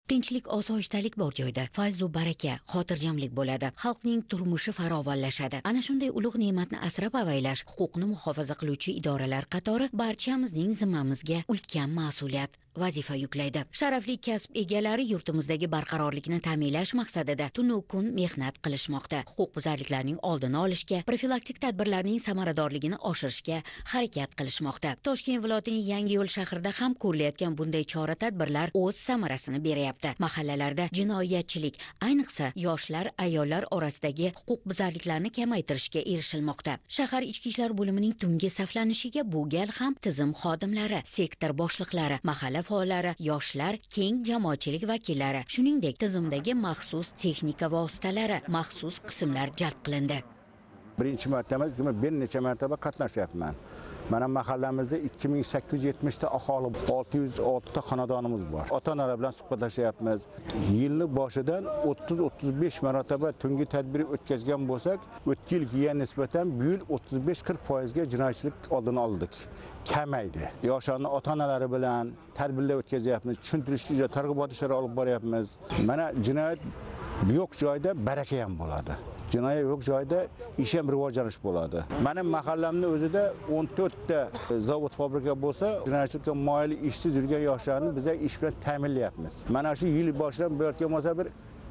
Tinchlik, osoyishtalik bor joyda fayzu baraka, xotirjamlik bo'ladi. Xalqning turmushi farovonlashadi. Ana shunday ulug' ne'matni asrab-avaylash huquqni muhofaza qiluvchi idoralar qatori barchamizning zimmamizga ulkan mas'uliyat, vazifa yuklaydi. Sharafli kasb egalari yurtimizdagi barqarorlikni ta'minlash maqsadida tunu kun mehnat qilishmoqda. Huquqbuzarliklarning oldini olishga, profilaktik tadbirlarning samaradorligini oshirishga harakat qilishmoqda. Toshkent viloyatining Yangiyo'l shahrida ham ko'rilayotgan bunday chora-tadbirlar o'z samarasini beryapti. Mahallalarda jinoyatchilik, ayniqsa yoshlar, ayollar orasidagi huquqbuzarliklarni kamaytirishga erishilmoqda. Shahar ichki ishlar bo'limining tungi saflanishiga bu gal ham tizim xodimlari, sektor boshliqlari, mahalla faollari, yoshlar, keng jamoatchilik vakillari, shuningdek tizimdagi maxsus texnika vositalari, maxsus qismlar jalb qilindi. Birinchi marta emas, bir necha marotaba qatnashyapman. Mana mahallamizda 2870 ta aholi, 606 ta xonadonimiz bor. Ota-onalar bilan suhbatlashyapmiz. Yilning boshidan 30-35 marotaba tungi tadbir o'tkazgan bo'lsak, o'tgan yilga nisbatan bu yil 35-40% ga jinoyatchilik oldini oldik. Kamaydi. Yoshlarning ota-onalari bilan tadbirlar o'tkazyapmiz, tushuntirish, targ'ibot ishlari olib boryapmiz. Mana jinoyat yo'q joyda baraka ham bo'ladi. Jinoyat yo'q joyda ish ham rivojlanish bo'ladi. Mening mahallamning o'zida 14 ta zavod fabrika bo'lsa, jinoyatchilikka moyil ishsiz yurgan yoshlarni biz ish bilan ta'minlayapmiz. Mana shu yil boshidan bo'layotgan bo'lsa bir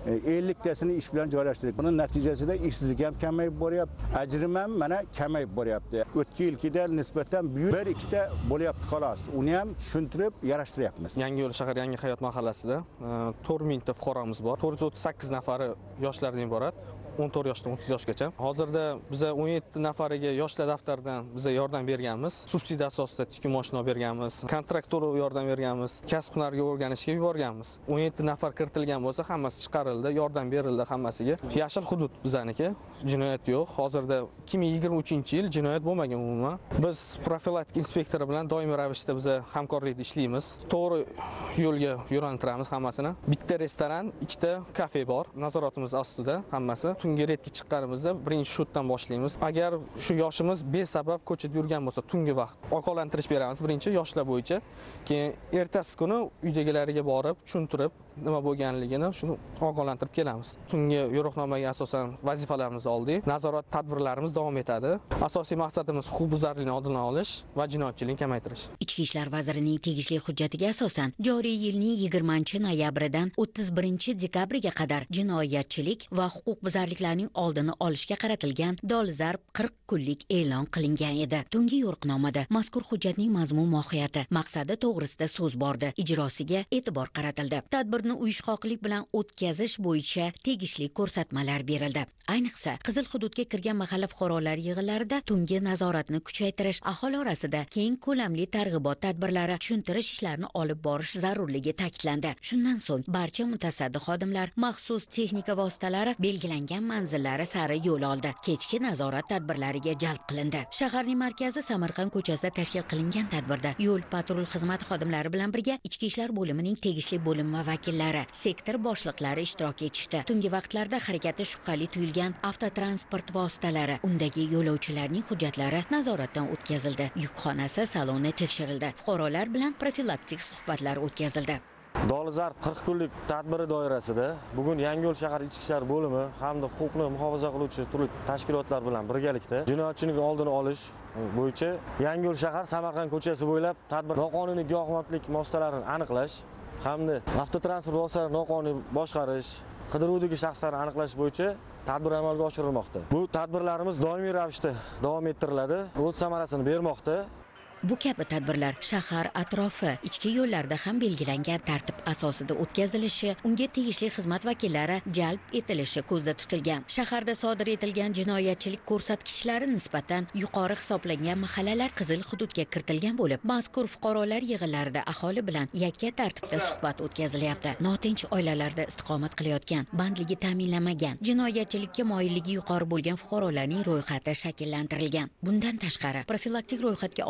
50 tasini ish bilan joylashtirdik. Buning natijasida ishsizlik ham kamayib boryapti, ajrim ham mana kamayib boryapti. O'tgan yilgidan nisbatan bir ikkita bo'lyapti xolos. Uni ham tushuntirib, yarashtiryapmiz. Yangiyo'l shahar Yangi hayot mahallasida 4000 ta fuqaromiz bor. 438 nafari yoshlardan iborat. 14 yoshdan 30 yoshgacha. Hozirda biz 17 nafariga yoshlar daftaridan biz yordam berganmiz. Subsidiya asosida tikuv mashina berganmiz. Kontrakt to'lov yordam berganmiz. Kasb hunarga o'rganishga yuborganmiz. 17 nafar kiritilgan bo'lsa, hammasi chiqarildi, yordam berildi hammasiga. Yashil hudud bizaniki. Jinoyat yo'q. Hozirda 2023-yil jinoyat bo'lmagan umuman. Biz profilaktik inspektori bilan doimiy ravishda biz hamkorlikda ishlaymiz. To'g'ri yo'lga yo'naltiramiz hammasini. Bitta restoran, ikkita kafe bor. Nazoratimiz ostida hammasi. Tungi retga chiqqanimizda birinchi shutdan boshlaymiz. Agar shu yoshimiz besabab ko'chada yurgan bo'lsa, tungi vaqt ogohlantirish beramiz birinchi yoshlar bo'yicha. Keyin ertasi kuni uydagilariga borib, tushuntirib, nima bo'lganligini shuni ogohlantirib kelamiz. Tungi yo'riqnomaga asosan vazifalarimizni oldik. Nazorat tadbirlarimiz davom etadi. Asosiy maqsadimiz huquqbuzarlikni oldini olish va jinoyatchilikni kamaytirish. Ichki ishlar vazirining tegishli hujjatiga asosan joriy yilning 20-noyabridan 31-dekabriga qadar jinoyatchilik va huquqbuzarliklarning oldini olishga qaratilgan dolzarb 40 kunlik e'lon qilingan edi. Tungi yo'riqnomada mazkur hujjatning mazmun mohiyati, maqsadi to'g'risida so'z bordi, ijrosiga e'tibor qaratildi. Tadbirni uyushqoqlik bilan o'tkazish bo'yicha tegishli ko'rsatmalar berildi. Ayniqsa, qizil hududga kirgan mahalla fuqarolar yig'inlarida tungi nazoratni kuchaytirish, aholi orasida keng ko'lamli targ'ibot tadbirlari, tushuntirish ishlarini olib borish zarurligi ta'kidlandi. Shundan so'ng barcha mutasaddi xodimlar maxsus texnika vositalari belgilangan manzillari sari yo'l oldi. Kechki nazorat tadbirlariga jalb qilindi. Shaharning markazi Samarqand ko'chasida tashkil qilingan tadbirda yo'l patrul xizmati xodimlari bilan birga ichki ishlar bo'limining tegishli bo'lim va vakillari, sektor boshliqlari ishtirok etishdi. Tungi vaqtlarda harakati shubhali tuyulgan avtotransport vositalari, undagi yo'lovchilarning hujjatlari nazoratdan o'tkazildi. Yukxonasi saloni tekshirildi. Fuqarolar bilan profilaktik suhbatlar o'tkazildi. Dolzarb 40 kunlik tadbiri doirasida bugun Yangiyo'l shahar ichki ishlar bo'limi hamda huquqni muhofaza qiluvchi turli tashkilotlar bilan birgalikda jinoyatchilikni oldini olish bo'yicha Yangiyo'l shahar Samarqand ko'chasi bo'ylab tadbir noqonuniy giyohvandlik vositalarini aniqlash hamda avtotransport vositalarini noqonuniy boshqarish, qidiruvdagi shaxslarni aniqlash bo'yicha tadbir amalga oshirilmoqda. Bu tadbirlarimiz doimiy ravishda davom ettiriladi, o'z samarasini bermoqda. Bu kabi tadbirlar shahar atrofi, ichki yo'llarda ham belgilangan tartib asosida o'tkazilishi, unga tegishli xizmat vakillari jalb etilishi ko'zda tutilgan. Shaharda sodir etilgan jinoyatchilik ko'rsatkichlari nisbatan yuqori hisoblangan mahallalar qizil hududga kiritilgan bo'lib, mazkur fuqarolar yig'inlarida aholi bilan yakka tartibda suhbat o'tkazilyapti. Notinch oilalarda istiqomat qilayotgan, bandligi ta'minlanmagan, jinoyatchilikka moyilligi yuqori bo'lgan fuqarolarning ro'yxati shakllantirilgan. Bundan tashqari, profilaktik ro'yxatga olingan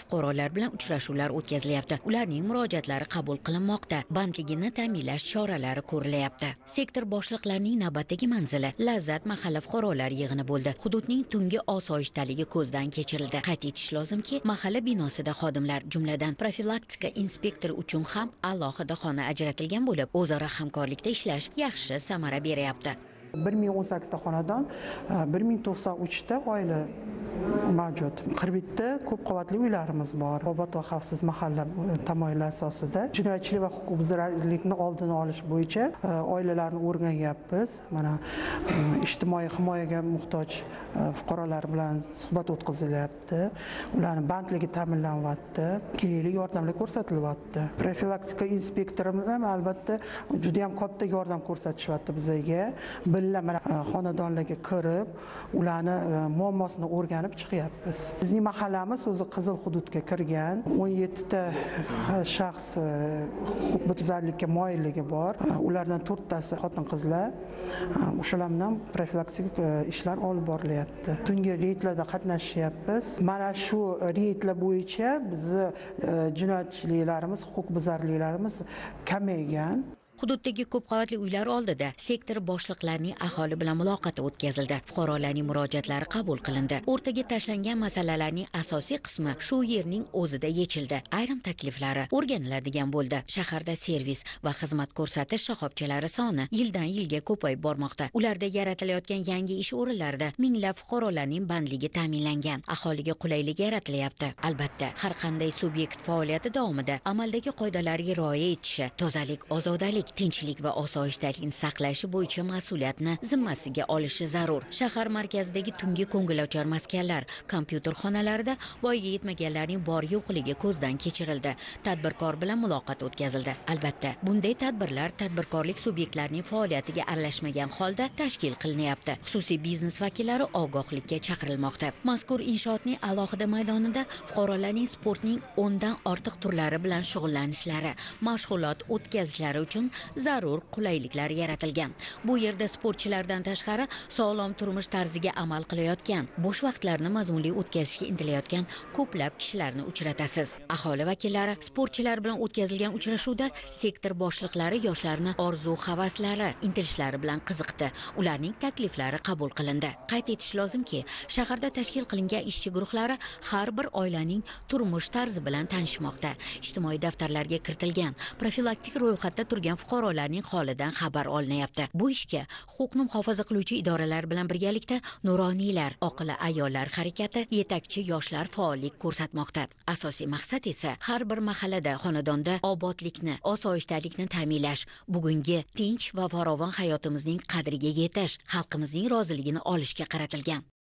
fuqarolar bilan uchrashuvlar o'tkazilyapti. Ularning murojaatlari qabul qilinmoqda. Bandligini ta'minlash choralari ko'rilyapti. Sektor boshliqlarining navbatdagi manzili Lazzat mahalla fuqarolar yig'ini bo'ldi. Hududning tungi osoyishtaligi ko'zdan kechirildi. Qayd etish lozimki, mahalla binosida xodimlar, jumladan profilaktika inspektori uchun ham alohida xona ajratilgan bo'lib, o'zaro hamkorlikda ishlash yaxshi samara beryapti. 1018 ta xonadon, 1093 ta oila mavjud. 41 ta ko'p qavatli uylarimiz bor. Obod va xavfsiz mahalla tamoyili asosida jinoyatchilik va huquqbuzarlikni oldini olish bo'yicha oilalarni o'rganyapmiz. Mana ijtimoiy himoyaga muhtoj fuqarolar bilan suhbat o'tkazilyapti. Ularning bandligi ta'minlanyapti, kerakli yordamlar ko'rsatilyapti. Profilaktika inspektorimiz ham albatta juda ham katta yordam ko'rsatishyapti bizga. Mana xonadonlarga kirib, ularni muammosini o'rganib chiqyapmiz. Bizning mahallamiz o'zi qizil hududga kirgan. 17 ta shaxs huquqbuzarlikka moyilligi bor. Ulardan 4 tasi xotin-qizlar. O'shalar bilan profilaktik ishlar olib borilyapti. Tungi reydlarda qatnashyapmiz. Mana shu reydlar bo'yicha bizni jinoyatchiliklarimiz, huquqbuzarliklarimiz kamaygan. Hududdagi ko'p qavatli uylar oldida sektor boshliqlarining aholi bilan muloqoti o'tkazildi. Fuqarolarning murojaatlari qabul qilindi. O'rtaga tashlangan masalalarning asosiy qismi shu yerning o'zida yechildi. Ayrim takliflari o'rganiladigan bo'ldi. Shaharda servis va xizmat ko'rsatish shoxobchalari soni yildan yilga ko'payib bormoqda. Ularda yaratilayotgan yangi ish o'rinlarida minglab fuqarolarning bandligi ta'minlangan. Aholiga qulaylik yaratilyapti. Albatta, har qanday subyekt faoliyati davomida amaldagi qoidalarga rioya etishi, tozalik, ozodalik, tinchlik va osoyishtalikni saqlashi bo'yicha mas'uliyatni zimmasiga olishi zarur. Shahar markazidagi tungi ko'ngilochar maskanlar, kompyuter xonalarida voyaga yetmaganlarning bor yo'qligi ko'zdan kechirildi. Tadbirkor bilan muloqot o'tkazildi. Albatta, bunday tadbirlar tadbirkorlik subyektlarining faoliyatiga aralashmagan holda tashkil qilinyapti. Xususiy biznes vakillari ogohlikka chaqirilmoqda. Mazkur inshootning alohida maydonida fuqarolarning sportning 10 dan ortiq turlari bilan shug'ullanishlari, mashg'ulot o'tkazishlari uchun zarur qulayliklar yaratilgan. Bu yerda sportchilardan tashqari sog'lom turmush tarziga amal qilayotgan, bo'sh vaqtlarini mazmunli o'tkazishga intilayotgan ko'plab kishilarni uchratasiz. Aholi vakillari sportchilar bilan o'tkazilgan uchrashuvda sektor boshliqlari yoshlarni orzu-havaslari, intilishlari bilan qiziqdi. Ularning takliflari qabul qilindi. Qayd etish lozimki, shaharda tashkil qilingan ishchi guruhlari har bir oilaning turmush tarzi bilan tanishmoqda. Ijtimoiy daftarlarga kiritilgan profilaktik ro'yxatda turgan fuqarolarning holidan xabar olinyapti. Bu ishga huquqni muhofaza qiluvchi idoralar bilan birgalikda nuroniylar, oqila ayollar harakati, yetakchi yoshlar faollik ko'rsatmoqda. Asosiy maqsad esa har bir mahallada, xonadonda obodlikni, osoyishtalikni ta'minlash, bugungi tinch va farovon hayotimizning qadriga yetish, xalqimizning roziligini olishga qaratilgan.